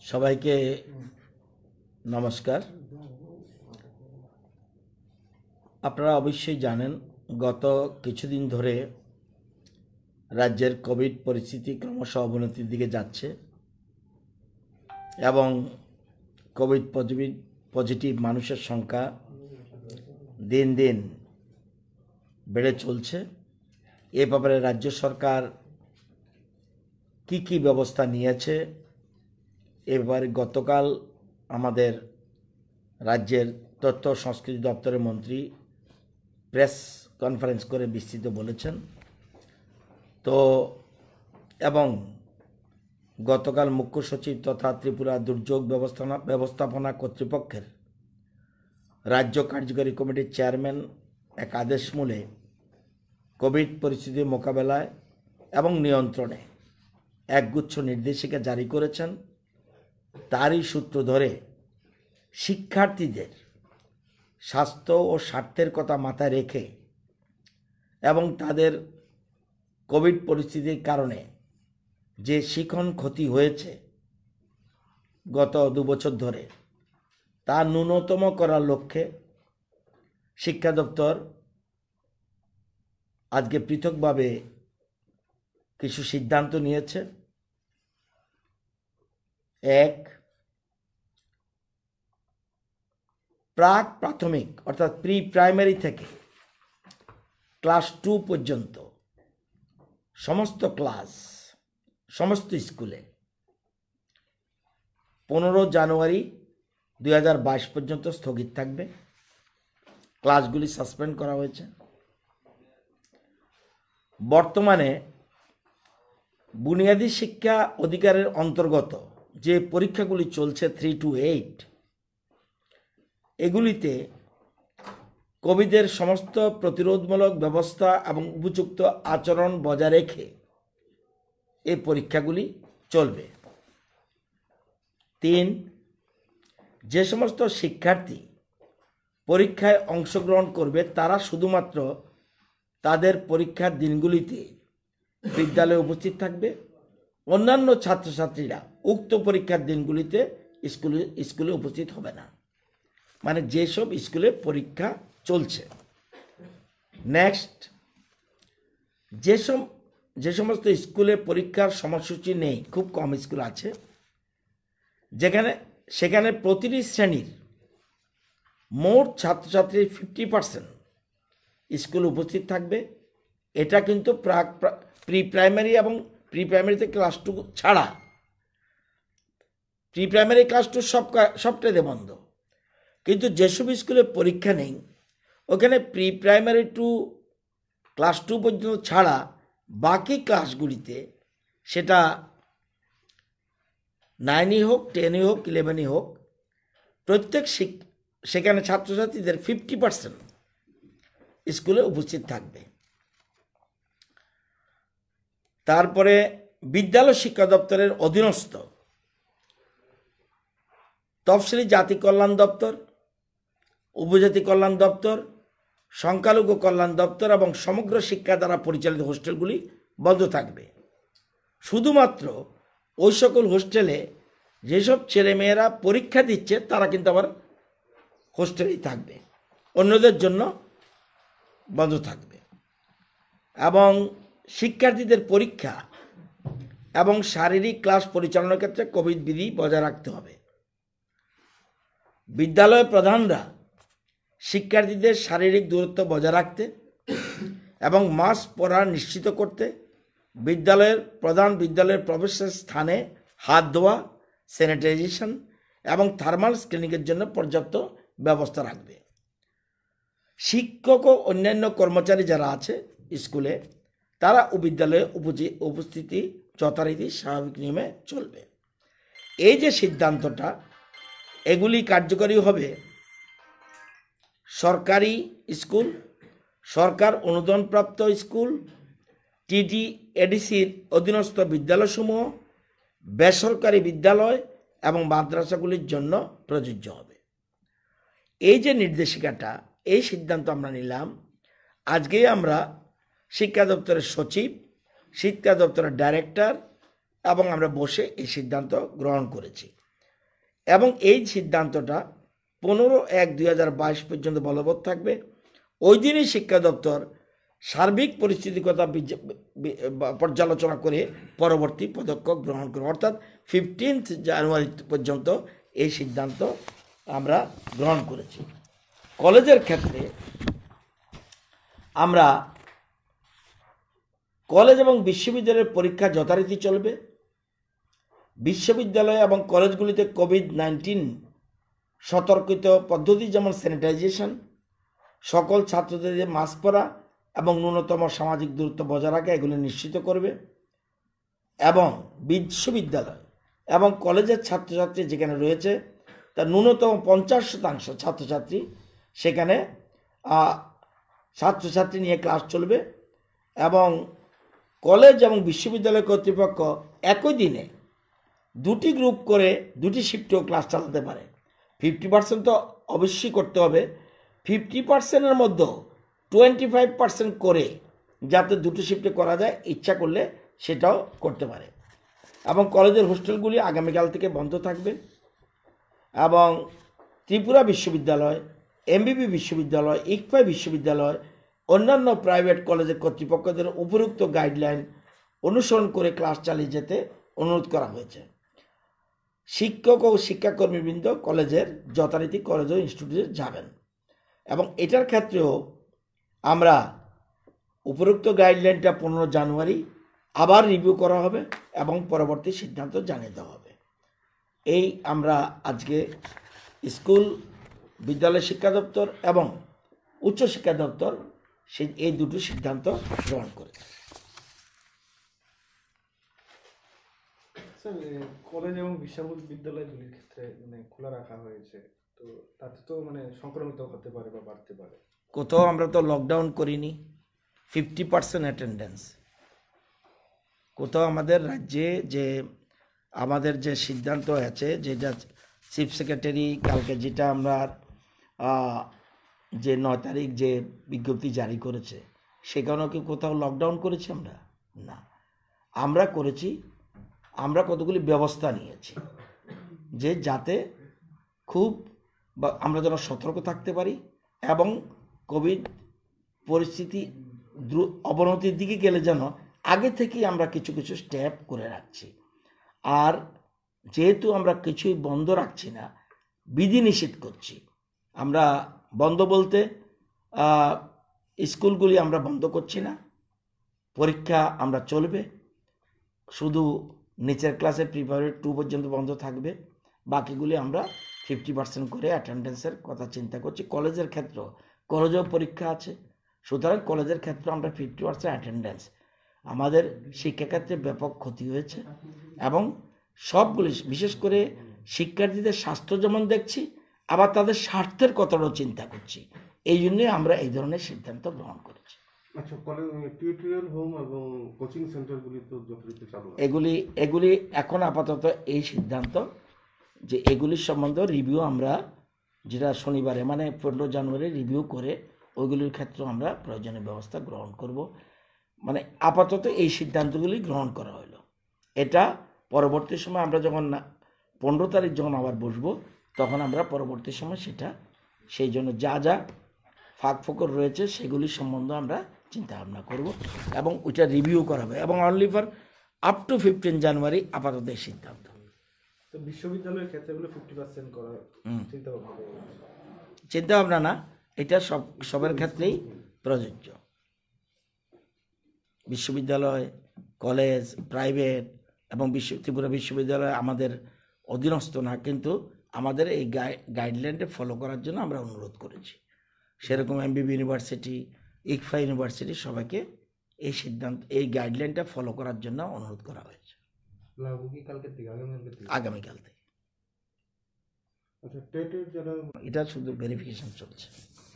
সবাইকে নমস্কার। আপনারা অবশ্যই জানেন গত কিছুদিন ধরে রাজ্যের কোভিড পরিস্থিতি ক্রমশ অবনতির দিকে যাচ্ছে এবং কোভিড পজিটিভ মানুষের সংখ্যা দিন দিন বেড়ে চলছে। এ ব্যাপারে রাজ্য সরকার কি ব্যবস্থা নিয়েছে এবারে গতকাল আমাদের রাজ্যের তথ্য সংস্কৃতি দপ্তরের মন্ত্রী প্রেস কনফারেন্স করে বিস্তৃত বলেছেন। তো এবং গতকাল মুখ্য সচিব তথা ত্রিপুরা দুর্যোগ ব্যবস্থাপনা কর্তৃপক্ষের রাজ্য কার্যকরী কমিটির চেয়ারম্যান এক আদেশমূলে কোভিড পরিস্থিতি মোকাবেলায় এবং নিয়ন্ত্রণে একগুচ্ছ নির্দেশিকা জারি করেছেন। তারই সূত্র ধরে শিক্ষার্থীদের স্বাস্থ্য ও স্বার্থের কথা মাথায় রেখে এবং তাদের কোভিড পরিস্থিতির কারণে যে শিখন ক্ষতি হয়েছে গত 2 বছর ধরে তা ন্যূনতম করার লক্ষ্যে শিক্ষা দপ্তর আজকে পৃথকভাবে কিছু সিদ্ধান্ত নিয়েছে। এক, প্রাক প্রাথমিক অর্থাৎ প্রি প্রাইমারি থেকে ক্লাস 2 পর্যন্ত সমস্ত ক্লাস সমস্ত স্কুলে 15 জানুয়ারি 2022 পর্যন্ত স্থগিত থাকবে। ক্লাসগুলি সাসপেন্ড করা হয়েছে। বর্তমানে বুনিয়াদী শিক্ষা অধিকারের অন্তর্গত যে পরীক্ষাগুলি চলছে 3 to 8 এগুলিতে কোভিডের সমস্ত প্রতিরোধমূলক ব্যবস্থা এবং উপযুক্ত আচরণ বজায় রেখে এই পরীক্ষাগুলি চলবে। 3, যে সমস্ত শিক্ষার্থী পরীক্ষায় অংশগ্রহণ করবে তারা শুধুমাত্র তাদের পরীক্ষার দিনগুলিতে বিদ্যালয়ে উপস্থিত থাকবে। অন্যান্য ছাত্রছাত্রীরা উক্ত পরীক্ষার দিনগুলিতে স্কুলে উপস্থিত হবে না, মানে যেসব স্কুলে পরীক্ষা চলছে। নেক্সট, যে সমস্ত স্কুলে পরীক্ষার সময়সূচি নেই, খুব কম স্কুল আছে সেখানে প্রতিটি শ্রেণীর মোট ছাত্রছাত্রীর 50% স্কুল উপস্থিত থাকবে। এটা কিন্তু প্রি প্রাইমারি এবং প্রি প্রাইমারিতে ক্লাস 2 ছাড়া প্রি প্রাইমারি ক্লাস 2 সবটাতে বন্ধ। কিন্তু যেসব স্কুলে পরীক্ষা নেই ওখানে প্রি প্রাইমারি টু ক্লাস 2 পর্যন্ত ছাড়া বাকি ক্লাসগুলিতে, সেটা 9ই হোক 10ই হোক 11ই হোক, প্রত্যেক সেখানে ছাত্রছাত্রীদের 50% স্কুলে উপস্থিত থাকবে। তারপরে বিদ্যালয় শিক্ষা দপ্তরের অধীনস্থ তফসিলি জাতি কল্যাণ দপ্তর, উপজাতি কল্যাণ দপ্তর, সংখ্যালঘু কল্যাণ দপ্তর এবং সমগ্র শিক্ষা দ্বারা পরিচালিত হোস্টেলগুলি বন্ধ থাকবে। শুধুমাত্র ওই সকল হোস্টেলে যেসব ছেলেমেয়েরা পরীক্ষা দিচ্ছে তারা কিন্তু আবার হোস্টেলেই থাকবে, অন্যদের জন্য বন্ধ থাকবে। এবং শিক্ষার্থীদের পরীক্ষা এবং শারীরিক ক্লাস পরিচালনার ক্ষেত্রে কোভিড বিধি বজায় রাখতে হবে। বিদ্যালয় প্রধানরা শিক্ষার্থীদের শারীরিক দূরত্ব বজায় রাখতে এবং মাস্ক পরা নিশ্চিত করতে বিদ্যালয়ের প্রবেশের স্থানে হাত ধোয়া, স্যানিটাইজেশন এবং থার্মাল স্ক্রিনিংয়ের জন্য পর্যাপ্ত ব্যবস্থা রাখবে। শিক্ষক ও অন্যান্য কর্মচারী যারা আছে স্কুলে তারা বিদ্যালয়ে উপস্থিতি যথারীতি স্বাভাবিক নিয়মে চলবে। এই যে সিদ্ধান্তটা, এগুলি কার্যকরী হবে সরকারি স্কুল, সরকার অনুদানপ্রাপ্ত স্কুল, TTADCর অধীনস্থ বিদ্যালয়সমূহ, বেসরকারি বিদ্যালয় এবং মাদ্রাসাগুলির জন্য প্রযোজ্য হবে। এই যে নির্দেশিকাটা, এই সিদ্ধান্ত আমরা নিলাম আজকেই। আমরা শিক্ষা দপ্তরের সচিব, শিক্ষা দপ্তরের ডাইরেক্টর এবং আমরা বসে এই সিদ্ধান্ত গ্রহণ করেছি। এবং এই সিদ্ধান্তটা 15/1/2022 পর্যন্ত বলবৎ থাকবে। ওই দিনই শিক্ষা দপ্তর সার্বিক পরিস্থিতির কথা পর্যালোচনা করে পরবর্তী পদক্ষেপ গ্রহণ করবে। অর্থাৎ 15 জানুয়ারি পর্যন্ত এই সিদ্ধান্ত আমরা গ্রহণ করেছি। কলেজের ক্ষেত্রে আমরা কলেজ এবং বিশ্ববিদ্যালয়ের পরীক্ষা যথারীতি চলবে। বিশ্ববিদ্যালয় এবং কলেজগুলিতে কোভিড-19 সতর্কিত পদ্ধতি যেমন স্যানিটাইজেশন, সকল ছাত্রদের মাস্ক পরা এবং ন্যূনতম সামাজিক দূরত্ব বজায় রাখা এগুলি নিশ্চিত করবে। এবং বিশ্ববিদ্যালয় এবং কলেজের ছাত্রছাত্রী যেখানে রয়েছে তার ন্যূনতম 50% ছাত্রছাত্রী সেখানে ছাত্রছাত্রী নিয়ে ক্লাস চলবে। এবং কলেজ এবং বিশ্ববিদ্যালয় কর্তৃপক্ষ একই দিনে দুটি গ্রুপ করে দুটি শিফটেও ক্লাস চালাতে পারে। 50% তো অবশ্যই করতে হবে, 50%-এর মধ্যেও 25% করে যাতে দুটো শিফটে করা যায়, ইচ্ছা করলে সেটাও করতে পারে। এবং কলেজের হোস্টেলগুলি আগামীকাল থেকে বন্ধ থাকবে। এবং ত্রিপুরা বিশ্ববিদ্যালয়, এমবিবি বিশ্ববিদ্যালয়, ইকফাই বিশ্ববিদ্যালয়, অন্যান্য প্রাইভেট কলেজের কর্তৃপক্ষদের উপরোক্ত গাইডলাইন অনুসরণ করে ক্লাস চালিয়ে যেতে অনুরোধ করা হয়েছে। শিক্ষক ও শিক্ষাকর্মীবৃন্দ কলেজের যথারীতি কলেজ ও ইনস্টিটিউটে যাবেন। এবং এটার ক্ষেত্রেও আমরা উপরোক্ত গাইডলাইনটা 15 জানুয়ারি আবার রিভিউ করা হবে এবং পরবর্তী সিদ্ধান্ত জানিয়ে দেওয়া হবে। এই আমরা আজকে স্কুল, বিদ্যালয় শিক্ষা দপ্তর এবং উচ্চ শিক্ষা দপ্তর এই দুটো সিদ্ধান্ত গ্রহণ করেছে। স্যার, কলেজ এবং বিশ্ববিদ্যালয়গুলির ক্ষেত্রে খোলা রাখা হয়েছে, তো তাতে তো সংক্রমিত হতে পারে বা বাড়তে পারে। কোথাও আমরা তো লকডাউন করিনি, 50% অ্যাটেন্ডেন্স। কোথাও আমাদের রাজ্যে যে আমাদের যে সিদ্ধান্ত আছে, যেটা চিফ সেক্রেটারি কালকে যেটা আমরা যে 9 তারিখ যে বিজ্ঞপ্তি জারি করেছে, সেখানেও কি কোথাও লকডাউন করেছি আমরা? না, আমরা করেছি, আমরা কতগুলি ব্যবস্থা নিয়েছি যে যাতে খুব আমরা যেন সতর্ক থাকতে পারি এবং কোভিড পরিস্থিতি অবনতির দিকে গেলে যেন আগে থেকেই আমরা কিছু কিছু স্টেপ করে রাখছি। আর যেহেতু আমরা কিছুই বন্ধ রাখছি না, বিধিনিষেধ করছি। আমরা বন্ধ বলতে স্কুলগুলি আমরা বন্ধ করছি না, পরীক্ষা আমরা চলবে, শুধু নিচের ক্লাসে প্রিপারেটরি 2 পর্যন্ত বন্ধ থাকবে, বাকিগুলি আমরা 50% করে অ্যাটেন্ডেন্সের কথা চিন্তা করছি। কলেজের ক্ষেত্রেও, কলেজেও পরীক্ষা আছে, সুতরাং কলেজের ক্ষেত্রে আমরা 50% অ্যাটেন্ডেন্স। আমাদের শিক্ষাক্ষেত্রে ব্যাপক ক্ষতি হয়েছে এবং সবগুলি, বিশেষ করে শিক্ষার্থীদের স্বাস্থ্য যেমন দেখছি, আবার তাদের স্বার্থের কথাটাও চিন্তা করছি। এই জন্যে আমরা এই ধরনের সিদ্ধান্ত গ্রহণ করেছি। আচ্ছা, টিউটোরিয়াল হোম এবং কোচিং সেন্টারগুলি তো যথারীতি চালু আছে। এগুলি এখন আপাতত এই সিদ্ধান্ত যে এগুলির সম্বন্ধে রিভিউ আমরা যেটা শনিবারে 15 জানুয়ারি রিভিউ করে ওইগুলির ক্ষেত্রে আমরা প্রয়োজনীয় ব্যবস্থা গ্রহণ করব। আপাতত এই সিদ্ধান্তগুলি গ্রহণ করা হলো। এটা পরবর্তী সময় আমরা যখন 15 তারিখ যখন আবার বসবো, তখন আমরা পরবর্তী সময় সেটা সেই জন্য যা যা ফাঁক ফোকর রয়েছে সেগুলি সম্বন্ধে আমরা চিন্তা ভাবনা করব এবং ওইটা রিভিউ করা হবে। এবং only for up to 15 January আপাতত এই সিদ্ধান্ত। তো বিশ্ববিদ্যালয়ের ক্ষেত্রে 50% করার চিন্তা ভাবনা না, এটা সবার ক্ষেত্রেই প্রযোজ্য। বিশ্ববিদ্যালয়, কলেজ, প্রাইভেট এবং ত্রিপুরা বিশ্ববিদ্যালয় আমাদের অধীনস্থ না, কিন্তু আমাদের এই গাইডলাইনটা ফলো করার জন্য আমরা অনুরোধ করেছি। সেরকম এমবিবি ইউনিভার্সিটি, ইকফা ইউনিভার্সিটি সবাইকে এই সিদ্ধান্ত, এই গাইডলাইনটা ফলো করার জন্য অনুরোধ করা হয়েছে। আগামীকাল থেকে। আচ্ছা, টেটের যারা, এটা শুধু ভেরিফিকেশন চলছে।